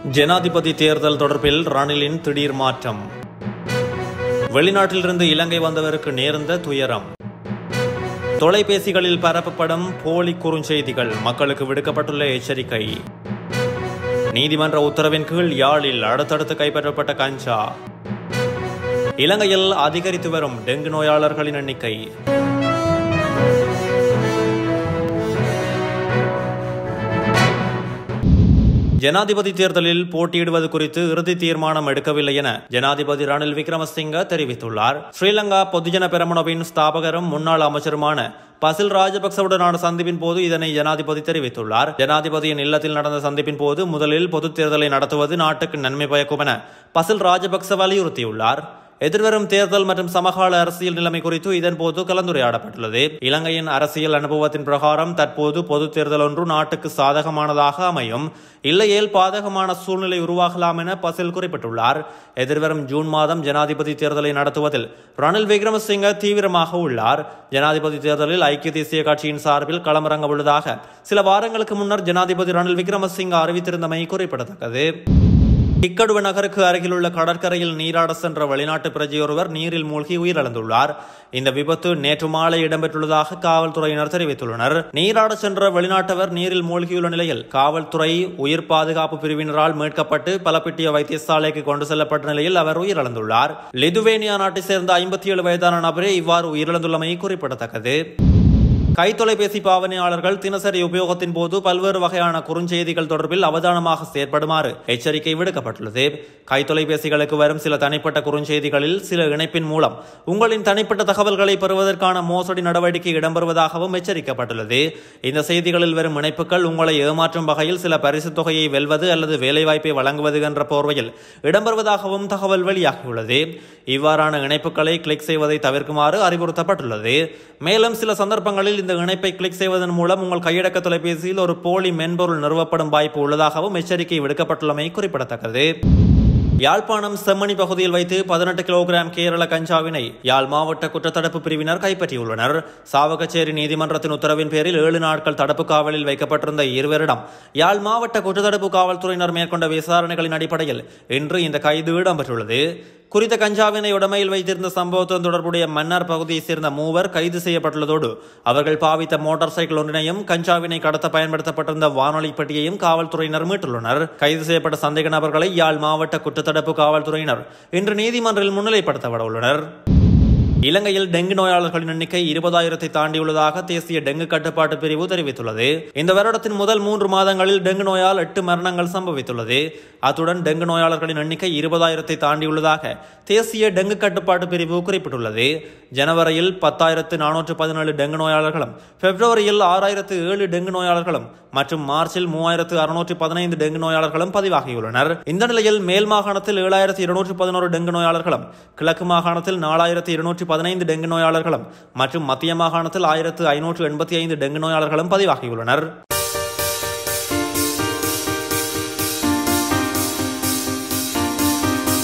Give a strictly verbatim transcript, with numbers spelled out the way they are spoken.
ஜனாதிபதி தேர்தல் தொடர்பில் ரணிலின் திடீர் மாற்றம். வெளிநாட்டிலிருந்து இலங்கை வந்தவருக்கு நேர்ந்த துயரம். தொலைபேசிகளில் பரப்பப்படும் போலி குறுஞ்செய்திகள், மக்களுக்கு விடுக்கப்பட்டுள்ள எச்சரிக்கை. நீதிமன்ற உத்தரவின் கீழ் யாழில் அடுத்தடுத்து கைப்பற்றப்பட்ட கஞ்சா. இலங்கையில் அதிகரித்து வரும் டெங்கு நோயாளர்களின் எண்ணிக்கை. ஜனாதிபதி தேர்தலில் போட்டியிடுவது குறித்து இறுதி தீர்மானம் எடுக்கவில்லை என ஜனாதிபதி ரணில் விக்ரமசிங்க தெரிவித்துள்ளார். ஸ்ரீலங்கா பொதுஜன பெரமுனவின் ஸ்தாபகரும் முன்னாள் அமைச்சருமான பசில் ராஜபக்சவுடனான சந்திப்பின் போது இதனை ஜனாதிபதி தெரிவித்துள்ளார். ஜனாதிபதியின் இல்லத்தில் நடந்த சந்திப்பின் போது முதலில் பொது தேர்தலை நடத்துவது நாட்டுக்கு நன்மை பயக்கும் என பசில் ராஜபக்ச வலியுறுத்தியுள்ளார். எதிர்வரும் தேர்தல் மற்றும் சமகால அரசியல் நிலைமை குறித்து இதன்போது கலந்துரையாடப்பட்டுள்ளது. இலங்கையின் அரசியல் அனுபவத்தின் பிரகாரம் தற்போது பொது தேர்தல் ஒன்று நாட்டுக்கு சாதகமானதாக அமையும், இல்லையேல் பாதகமான சூழ்நிலை உருவாகலாம் என பசில் குறிப்பிட்டுள்ளார். எதிர்வரும் ஜூன் மாதம் ஜனாதிபதி தேர்தலை நடத்துவதில் ரணில் விக்ரமசிங்க தீவிரமாக உள்ளார். ஜனாதிபதி தேர்தலில் ஐக்கிய தேசிய கட்சியின் சார்பில் களமிறங்க உள்ளதாக சில வாரங்களுக்கு முன்னர் ஜனாதிபதி ரணில் விக்ரமசிங்க அறிவித்திருந்தமை குறிப்பிடத்தக்கது. இக்கடுவ நகருக்கு அருகிலுள்ள கடற்கரையில் நீராட சென்ற வெளிநாட்டு பிரஜையொருவர் நீரில் மூழ்கி உயிரிழந்துள்ளார். இந்த விபத்து நேற்று மாலை இடம்பெற்றுள்ளதாக காவல்துறையினர் தெரிவித்துள்ளனர். நீராட சென்ற வெளிநாட்டவர் நீரில் மூழ்கியுள்ள நிலையில் காவல்துறை உயிர் பாதுகாப்பு பிரிவினரால் மீட்கப்பட்டு பலப்பிட்டிய வைத்தியசாலைக்கு கொண்டு செல்லப்பட்ட நிலையில் அவர் உயிரிழந்துள்ளார். லிதுவேனியா நாட்டை சேர்ந்த ஐம்பத்தி ஏழு வயதான நபரே இவ்வாறு உயிரிழந்துள்ளமை குறிப்பிடத்தக்கது. கைத்தொலைபேசி பாவனையாளர்கள் தினசரி உபயோகத்தின் போது பல்வேறு வகையான குறுஞ்செய்திகள் தொடர்பில் அவதானமாக செயற்படுமாறு எச்சரிக்கை விடுக்கப்பட்டுள்ளது. கைத்தொலைபேசிகளுக்கு வரும் சில தனிப்பட்ட குறுஞ்செய்திகளில் சில இணைப்பின் மூலம் உங்களின் தனிப்பட்ட தகவல்களை பெறுவதற்கான மோசடி நடவடிக்கை இடம்பெறுவதாகவும் எச்சரிக்கப்பட்டுள்ளது. இந்த செய்திகளில் வரும் இணைப்புகள் உங்களை ஏமாற்றும் வகையில் சில பரிசு தொகையை வெல்வது அல்லது வேலைவாய்ப்பை வழங்குவது என்ற போர்வையில் இடம்பெறுவதாகவும் தகவல் வெளியாகியுள்ளது. இவ்வாறான இணைப்புகளை கிளிக் செய்வதை தவிர்க்குமாறு அறிவுறுத்தப்பட்டுள்ளது. மேலும் சில சந்தர்ப்பங்களில் இந்த இணைப்பை கிளிக் செய்வதன் மூலம் உங்கள் கையடக்க தொலைபேசியில் ஒரு போலி மென்பொருள் நிறுவப்படும் வாய்ப்பு உள்ளதாகவும் எச்சரிக்கை விடுக்கப்பட்டுள்ளமை குறிப்பிடத்தக்கது. யாழ்ப்பாணம் செம்மணி பகுதியில் வைத்து பதினெட்டு கிலோகிராம் கேரள கஞ்சாவினை யாழ் மாவட்ட குற்றத்தடுப்பு பிரிவினர் கைப்பற்றியுள்ளனர். சாவகச்சேரி நீதிமன்றத்தின் உத்தரவின் பேரில் ஏழு நாட்கள் தடுப்பு காவலில் வைக்கப்பட்டிருந்த இருவரிடம் யாழ் மாவட்ட குற்றத்தடுப்பு காவல்துறையினர் மேற்கொண்ட விசாரணைகளின் அடிப்படையில் இன்று இந்த கைது இடம்பெற்றுள்ளது. குறித்த கஞ்சாவினை உடமையில் வைத்திருந்த சம்பவத்துடன் தொடர்புடைய மன்னார் பகுதியைச் சேர்ந்த மூவர் கைது செய்யப்பட்டுள்ளதோடு அவர்கள் பாவித்த மோட்டார் சைக்கிள் ஒன்றினையும் கஞ்சாவினை கடத்த பயன்படுத்தப்பட்டிருந்த வானொலி பெட்டியையும் காவல்துறையினர் மீட்டுள்ளனர். கைது செய்யப்பட்ட சந்தேக நபர்களை யாழ் மாவட்ட குற்றத்தடுப்பு காவல்துறையினர் இன்று நீதிமன்றில் முன்னிலைப்படுத்தப்பட உள்ளனர். இலங்கையில் டெங்கு நோயாளர்களின் எண்ணிக்கை இருபதாயிரத்தை தாண்டியுள்ளதாக தேசிய டெங்கு கட்டுப்பாட்டு பிரிவு தெரிவித்துள்ளது. இந்த வருடத்தின் முதல் மூன்று மாதங்களில் டெங்கு நோயால் எட்டு மரணங்கள் சம்பவித்துள்ளது. அத்துடன் டெங்கு நோயாளர்களின் எண்ணிக்கை இருபதாயிரத்தை தாண்டியுள்ளதாக தேசிய டெங்கு கட்டுப்பாட்டு பிரிவு குறிப்பிட்டுள்ளது. ஜனவரியில் பத்தாயிரத்து நானூற்று பதினேழு டெங்கு நோயாளர்களும், பிப்ரவரியில் ஆறாயிரத்து ஏழு டெங்கு நோயாளர்களும் மற்றும் மார்ச்சில் மூவாயிரத்து அறுநூற்று பதினைந்து டெங்கு நோயாளர்களும் பதிவாகியுள்ளனர். இந்த நிலையில் மேல் மாகாணத்தில் ஏழாயிரத்து இருநூற்று பதினோரு டெங்கு நோயாளர்களும், கிழக்கு மாகாணத்தில் நாலாயிரத்து இருநூற்று பதினைந்து டெங்கு நோயாளர்களும் மற்றும் மத்திய மாகாணத்தில் ஆயிரத்து ஐநூற்று எண்பத்தி ஐந்து டெங்கு நோயாளர்களும் பதிவாகியுள்ளனர்.